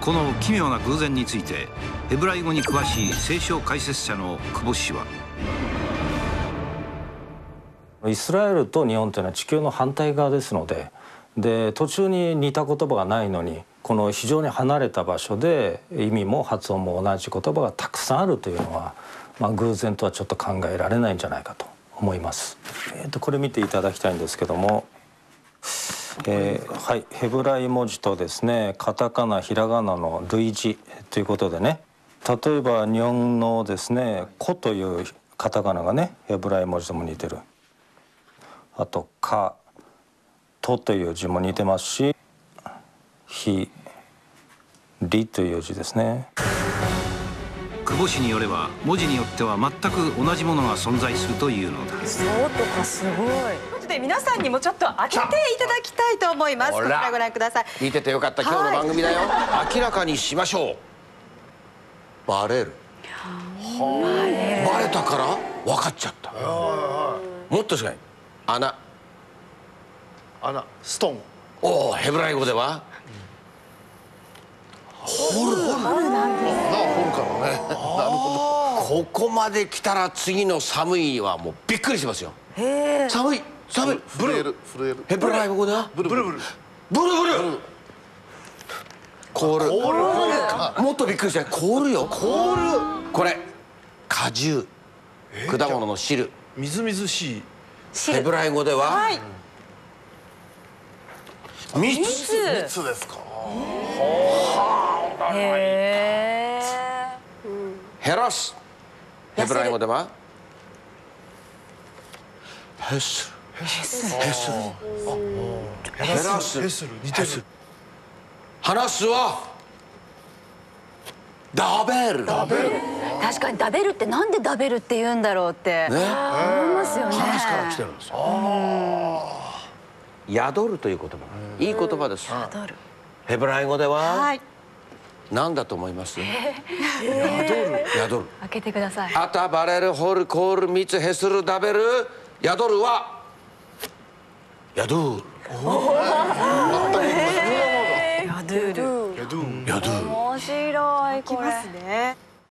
この奇妙な偶然についてヘブライ語に詳しい聖書解説者の久保氏は、 イスラエルと日本というのは地球の反対側ですので、途中に似た言葉がないのに、この非常に離れた場所で意味も発音も同じ言葉がたくさんあるというのは、偶然とはちょっと考えられないんじゃないかと思います。これ見ていただきたいんですけども、はい、ヘブライ文字とですね、カタカナひらがなの類似ということでね、例えば日本のですね「コ」というカタカナがねヘブライ文字とも似てる。あと「カ」「ト」という字も似てますし「ひ」「り」という字ですね。 久保氏によれば文字によっては全く同じものが存在するというのだ。 そうとかすごい。ということで皆さんにもちょっと当てていただきたいと思います。こちらご覧ください。 見ててよかった、今日の番組だよ。明らかにしましょう。バレる。バレたから分かっちゃった。もっと近い。穴。 穴、ストーン。 おお、ヘブライ語では掘る。 掘るからね。なるほここまで来たら次の寒いはもうびっくりしますよ。寒い寒い。 ど。震える震える。 ヘブライ語ではブルブル。 ブルブル。凍る。もっとびっくりした。凍るよ。 凍る。 これ果汁、果物の汁。 みずみずしい。 ヘブライ語では蜜。 蜜ですか。 へ減らす。ヘブライ語ではヘスル。ヘスル。減らす。 ヘスル似てる。 話すはダベル。 確かにダベルってなんでダベルって言うんだろうって思いますよね。 話から来てるんですよ。 宿るという言葉、いい言葉です。 宿る。 ヘブライ語でははい何だと思います？宿る。 開けてください。 アタ、バレル、ホル、コール、ミツ、ヘスル、ダベル、宿るは宿る。 宿る。 宿る。 面白いこれ。